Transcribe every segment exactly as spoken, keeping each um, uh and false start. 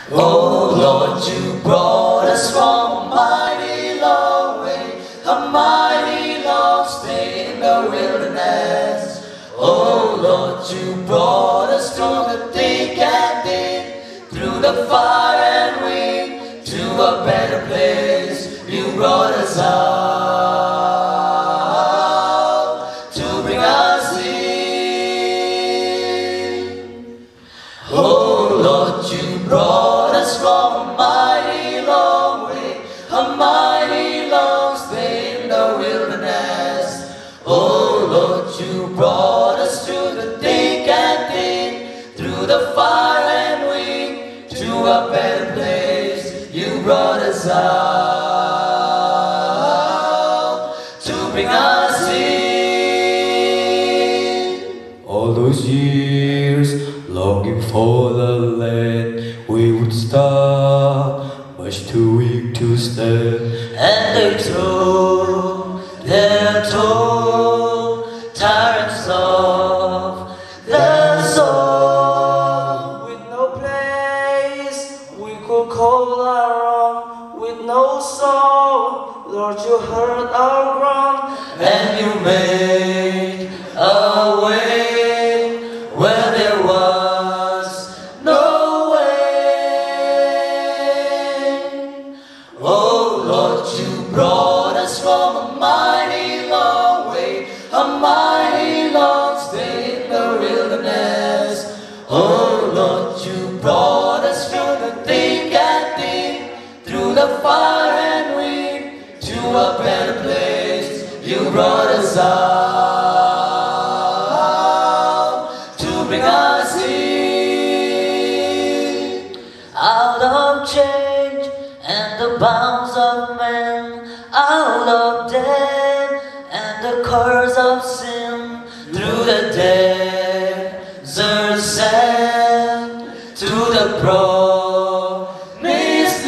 Oh Lord, you brought us from a mighty long way, a mighty long stay in the wilderness. Oh Lord, you brought us through the thick and thin, through the fire and wind, to a better place. You brought us out to bring us in. Oh Lord, you brought us from a mighty long way, a mighty long stay in the wilderness. Oh Lord, you brought us through the thick and thin, through the fire and wind, to a better place. You brought us out to bring us in. All those years longing for the land we would stop, much too weak to stand. And they told their toll, tyrants of the soul. With no place we could call our own, with no soul, Lord, you heard our groan. And you made a way where there was no way. Oh Lord, you brought us from a mighty long way, a mighty long stay in the wilderness. Oh Lord, you brought us through the thick and thin, through the fire and wind, to a better place. You brought us out to bring us in. Out of change and the bounds of men, out of death and the curse of sin, through the desert sand, to the promised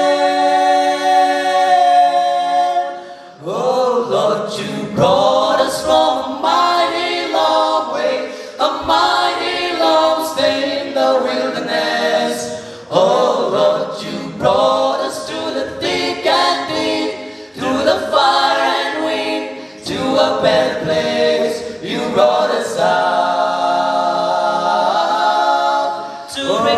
land. Oh Lord, you brought us from a mighty long way, a mighty long stay in the wilderness. Oh Lord, you brought us through the thick and thin, through the fire and wind, to a better place. You brought us out to bring